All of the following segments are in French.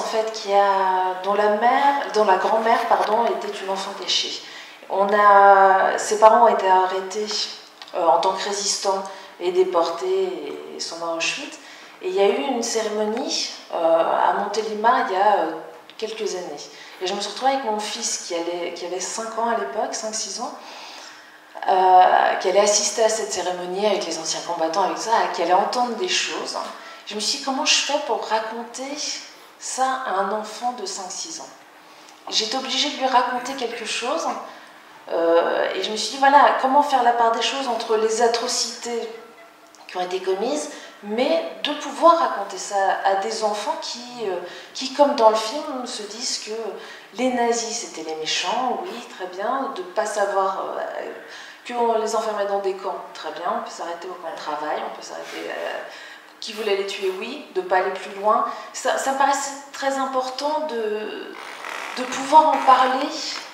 fait dont la grand-mère était une enfant cachée. Ses parents ont été arrêtés en tant que résistants et déportés et sont morts à Auschwitz. Et il y a eu une cérémonie à Montélimar il y a quelques années. Et je me suis retrouvée avec mon fils qui avait 5 ans à l'époque, 5-6 ans, qui allait assister à cette cérémonie avec les anciens combattants, avec ça, qui allait entendre des choses. Je me suis dit, comment je fais pour raconter ça à un enfant de 5-6 ans? J'étais obligée de lui raconter quelque chose, et je me suis dit, voilà, comment faire la part des choses entre les atrocités qui ont été commises, mais de pouvoir raconter ça à des enfants qui, comme dans le film, se disent que les nazis c'était les méchants, oui, très bien, de ne pas savoir qu'on les enfermait dans des camps, très bien, on peut s'arrêter au camp de travail, on peut s'arrêter... qui voulait les tuer, oui, de ne pas aller plus loin. Ça me paraissait très important de pouvoir en parler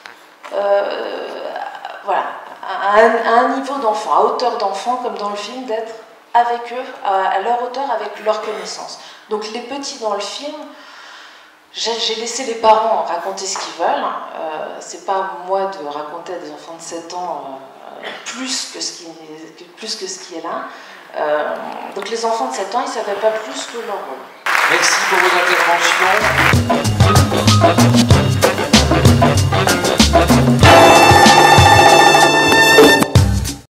voilà, à un niveau d'enfant, à hauteur d'enfant, comme dans le film, d'être avec eux, à leur hauteur, avec leurs connaissances. Donc les petits dans le film, j'ai laissé les parents raconter ce qu'ils veulent. C'est pas moi de raconter à des enfants de 7 ans plus que ce qui est là. Donc les enfants de 7 ans, ils ne savaient pas plus que leur rôle. Merci pour vos interventions.